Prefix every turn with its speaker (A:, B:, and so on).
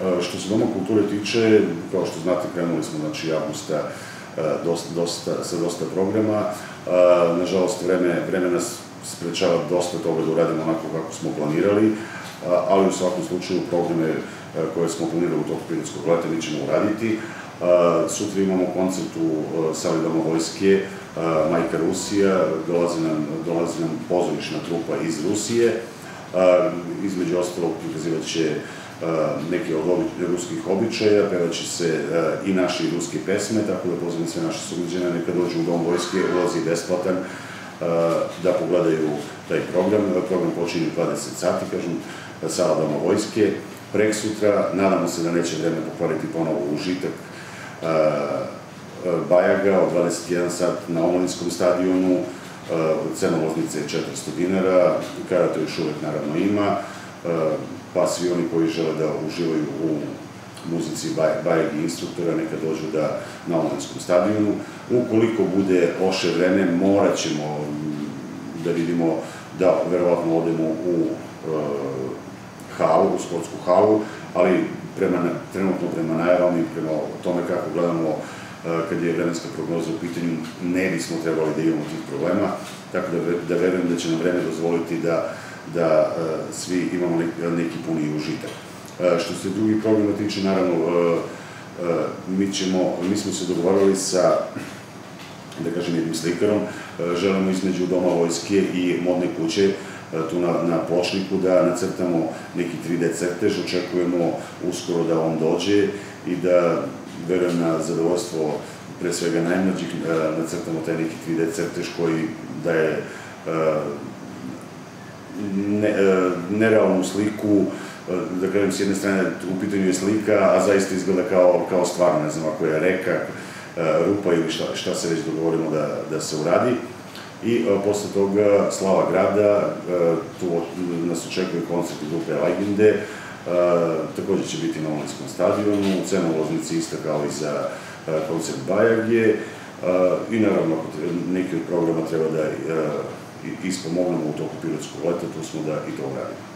A: Što se Doma kulture tiče, kao što znate, krenuli smo, znači, avgusta sa dosta programa. Nažalost, vreme nas sprečava dosta toga da uradimo onako kako smo planirali, ali u svakom slučaju programe koje smo planirali u toku Pirotskog leta mi ćemo uraditi. Sutra imamo koncert u sali Doma vojske, Majka Rusija, dolazi nam pozorišna trupa iz Rusije, između ostalog prikazivat će neke od ruskih običaja, pevaće se i naše i ruske pesme, tako da pozivam sve naše sugrađane neka dođu u Dom vojske, ulaz je besplatan, da pogledaju taj program. Program počinje u 20 sati, kažem, sala Doma vojske. Prek sutra, nadamo se da neće vreme pokvariti ponovo užitak Bajaga od 21 sat na Omladinskom stadionu. Cena ulaznice je 400 dinara, karata još uvek naravno ima, pa svi oni koji žele da uživaju u muzici Bajeg i instruktora neka dođu na Omladinskom stadionu. Ukoliko bude loše vreme, morat ćemo da vidimo da verovatno odemo u halu, u sportsku halu, ali trenutno prema najavama i prema tome kako gledamo kad je vremenska prognoza u pitanju, ne bismo trebali da imamo tih problema, tako da verujem da će nam vreme dozvoliti da svi imamo neki puni užitak. Što se drugih programa tiče, naravno, mi smo se dogovarali sa, da kažem, jednim slikarom, želimo između Doma vojske i Modne kuće, tu na pločniku, da nacrtamo neki 3D crtež, očekujemo uskoro da on dođe i da, verujem na zadovoljstvo pre svega najmlađih, nacrtamo taj neki 3D crtež koji daje nerealnu sliku, da kažem, s jedne strane u pitanju je slika, a zaista izgleda kao stvarno, ne znam, ako je reka, rupa ili šta se već dogovorimo da se uradi. I posle toga Slava grada, tu nas očekuje koncert grupe Legende, takođe će biti na Omladinskom stadionu, cena ulaznice ista kao i za koncert Bajage i naravno neki od programa treba da ispomognemo u toku Pirotskog leta, tu smo da i to uradimo.